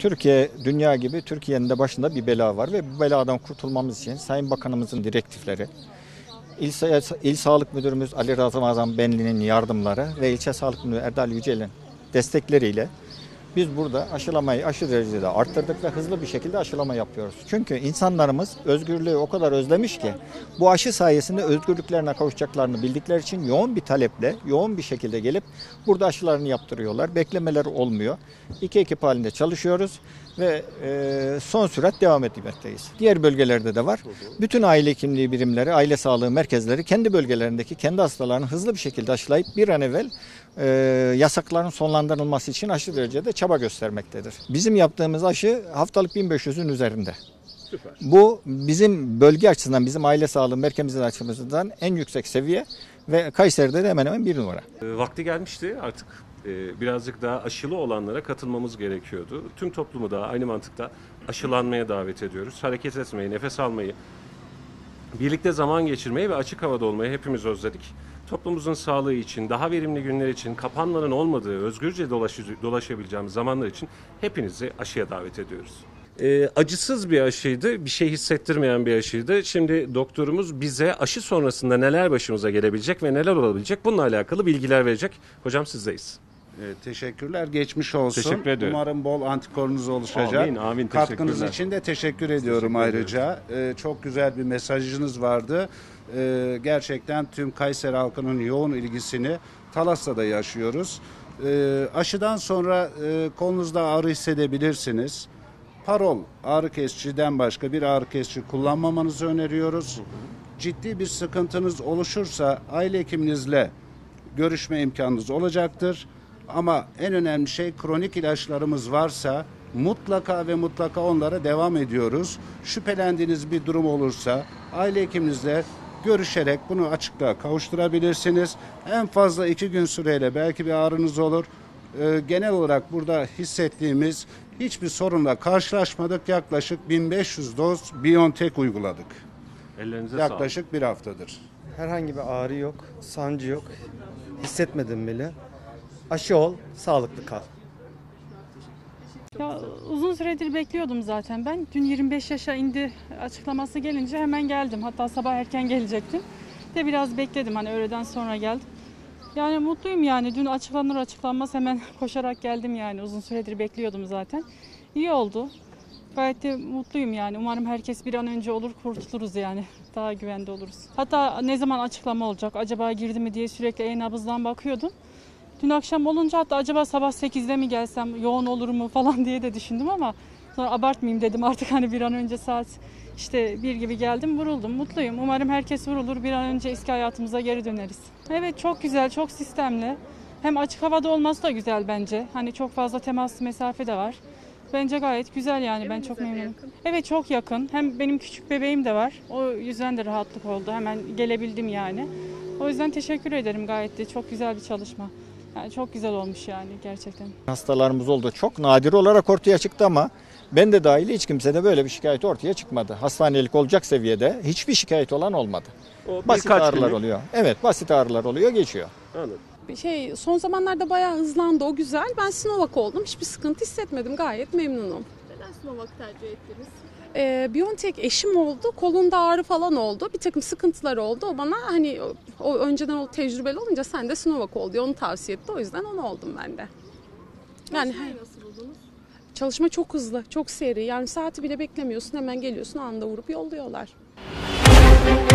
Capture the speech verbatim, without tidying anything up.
Türkiye, dünya gibi Türkiye'nin de başında bir bela var ve bu beladan kurtulmamız için Sayın Bakanımızın direktifleri, İl, İl Sağlık Müdürümüz Ali Ramazan Benli'nin yardımları ve İlçe Sağlık Müdürü Erdal Yücel'in destekleriyle biz burada aşılamayı aşı derecede arttırdık ve hızlı bir şekilde aşılama yapıyoruz. Çünkü insanlarımız özgürlüğü o kadar özlemiş ki bu aşı sayesinde özgürlüklerine kavuşacaklarını bildikleri için yoğun bir taleple, yoğun bir şekilde gelip burada aşılarını yaptırıyorlar. Beklemeler olmuyor. İki ekip halinde çalışıyoruz ve e, son sürat devam etmekteyiz. Diğer bölgelerde de var. Bütün aile hekimliği birimleri, aile sağlığı merkezleri kendi bölgelerindeki kendi hastalarını hızlı bir şekilde aşılayıp bir an evvel e, yasakların sonlandırılması için aşı derecede çaba göstermektedir. Bizim yaptığımız aşı haftalık bin beş yüzün üzerinde. Süper. Bu bizim bölge açısından, bizim aile sağlığı merkezimizin açısından en yüksek seviye ve Kayseri'de de hemen hemen bir numara. Vakti gelmişti artık. Birazcık daha aşılı olanlara katılmamız gerekiyordu. Tüm toplumu da aynı mantıkta aşılanmaya davet ediyoruz. Hareket etmeyi, nefes almayı, birlikte zaman geçirmeyi ve açık havada olmayı hepimiz özledik. Toplumumuzun sağlığı için, daha verimli günler için, kapanmanın olmadığı, özgürce dolaş, dolaşabileceğimiz zamanlar için hepinizi aşıya davet ediyoruz. E, acısız bir aşıydı, bir şey hissettirmeyen bir aşıydı. Şimdi doktorumuz bize aşı sonrasında neler başımıza gelebilecek ve neler olabilecek bununla alakalı bilgiler verecek. Hocam sizdeyiz. Evet, teşekkürler. Geçmiş olsun. Teşekkür ederim. Umarım bol antikorunuz oluşacak. Amin, amin. Katkınız için de teşekkür ediyorum teşekkür ayrıca. Ee, çok güzel bir mesajınız vardı. Ee, gerçekten tüm Kayseri halkının yoğun ilgisini Talas'ta yaşıyoruz. Ee, aşıdan sonra e, kolunuzda ağrı hissedebilirsiniz. Parol ağrı kesiciden başka bir ağrı kesici kullanmamanızı öneriyoruz. Ciddi bir sıkıntınız oluşursa aile hekiminizle görüşme imkanınız olacaktır. Ama en önemli şey kronik ilaçlarımız varsa mutlaka ve mutlaka onlara devam ediyoruz. Şüphelendiğiniz bir durum olursa aile hekiminizle görüşerek bunu açıklığa kavuşturabilirsiniz. En fazla iki gün süreyle belki bir ağrınız olur. Ee, genel olarak burada hissettiğimiz hiçbir sorunla karşılaşmadık. Yaklaşık bin beş yüz doz BioNTech uyguladık. Ellerinize Yaklaşık sağlık. bir haftadır. Herhangi bir ağrı yok, sancı yok. Hissetmedim bile. Aşı ol, sağlıklı kal. Ya, uzun süredir bekliyordum zaten ben. Dün yirmi beş yaşa indi açıklaması gelince hemen geldim. Hatta sabah erken gelecektim. De biraz bekledim, hani öğleden sonra geldim. Yani mutluyum yani. Dün açıklanır açıklanmaz hemen koşarak geldim yani. Uzun süredir bekliyordum zaten. İyi oldu. Gayet de mutluyum yani. Umarım herkes bir an önce olur, kurtuluruz yani. Daha güvende oluruz. Hatta ne zaman açıklama olacak, acaba girdi mi diye sürekli e-nabızdan bakıyordum. Dün akşam olunca hatta acaba sabah sekizde mi gelsem, yoğun olur mu falan diye de düşündüm ama sonra abartmayayım dedim artık, hani bir an önce saat işte bir gibi geldim, vuruldum. Mutluyum. Umarım herkes vurulur, bir an önce eski hayatımıza geri döneriz. Evet, çok güzel, çok sistemli. Hem açık havada olması da güzel bence. Hani çok fazla temas mesafe de var. Bence gayet güzel yani, ben çok memnunum. Evet, çok yakın. Hem benim küçük bebeğim de var. O yüzden de rahatlık oldu. Hemen gelebildim yani. O yüzden teşekkür ederim, gayet de çok güzel bir çalışma. Yani çok güzel olmuş yani gerçekten. Hastalarımız oldu. Çok nadir olarak ortaya çıktı ama ben de dahil hiç kimse de böyle bir şikayet ortaya çıkmadı. Hastanelik olacak seviyede hiçbir şikayet olan olmadı. O basit ağrılar günlük oluyor. Evet, basit ağrılar oluyor, geçiyor. Anladım. Şey, son zamanlarda bayağı hızlandı, o güzel. Ben Sinovac oldum. Hiçbir sıkıntı hissetmedim. Gayet memnunum. Neden Sinovac tercih ettiniz? Ee, BioNTech eşim oldu. Kolunda ağrı falan oldu. Bir takım sıkıntılar oldu. O bana hani o önceden o tecrübeli olunca sen de Sinovac ol diye onu tavsiye etti. O yüzden onu oldum ben de. Yani Çalışmayı nasıl buldunuz? Çalışma çok hızlı, çok seri. Yani saati bile beklemiyorsun. Hemen geliyorsun, anında vurup yolluyorlar.